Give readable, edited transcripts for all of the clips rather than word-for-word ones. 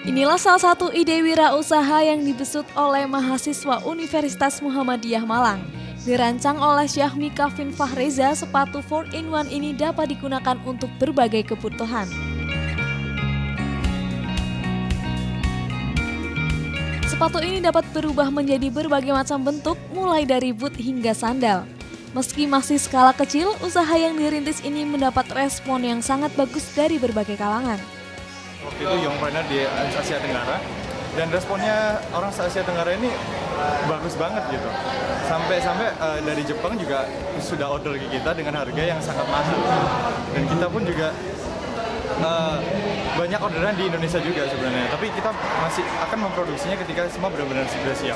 Inilah salah satu ide wirausaha yang dibesut oleh mahasiswa Universitas Muhammadiyah Malang. Dirancang oleh Syahmi Kavin Fahreza, sepatu 4-in-1 ini dapat digunakan untuk berbagai kebutuhan. Sepatu ini dapat berubah menjadi berbagai macam bentuk, mulai dari boot hingga sandal. Meski masih skala kecil, usaha yang dirintis ini mendapat respon yang sangat bagus dari berbagai kalangan. Waktu itu Young Planner di Asia Tenggara, dan responnya orang Asia Tenggara ini bagus banget gitu. Sampai dari Jepang juga sudah order ke kita dengan harga yang sangat mahal. Dan kita pun juga banyak orderan di Indonesia juga sebenarnya. Tapi kita masih akan memproduksinya ketika semua benar-benar sudah siap.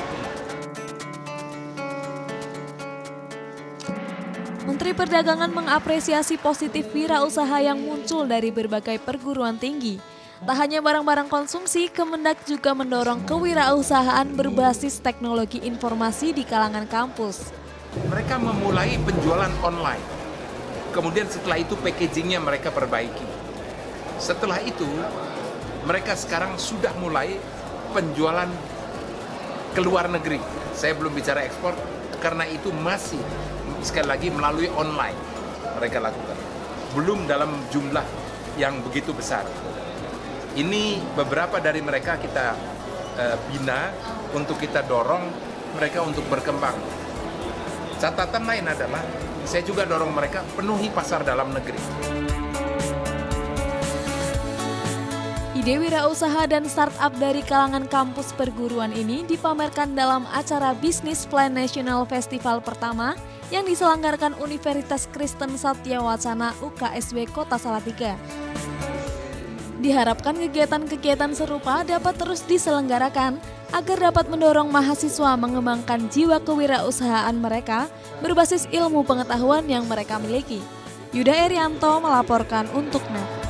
Menteri Perdagangan mengapresiasi positif wirausaha yang muncul dari berbagai perguruan tinggi. Tak hanya barang-barang konsumsi, Kemendak juga mendorong kewirausahaan berbasis teknologi informasi di kalangan kampus. Mereka memulai penjualan online, kemudian setelah itu packagingnya mereka perbaiki. Setelah itu, mereka sekarang sudah mulai penjualan ke luar negeri. Saya belum bicara ekspor, karena itu masih sekali lagi melalui online mereka lakukan. Belum dalam jumlah yang begitu besar. Ini beberapa dari mereka kita bina untuk kita dorong mereka untuk berkembang. Catatan lain adalah saya juga dorong mereka penuhi pasar dalam negeri. Ide wirausaha dan startup dari kalangan kampus perguruan ini dipamerkan dalam acara Business Plan National Festival pertama yang diselenggarakan Universitas Kristen Satya Wacana UKSW Kota Salatiga. Diharapkan kegiatan-kegiatan serupa dapat terus diselenggarakan agar dapat mendorong mahasiswa mengembangkan jiwa kewirausahaan mereka berbasis ilmu pengetahuan yang mereka miliki. Yuda Erianto melaporkan untuk NET.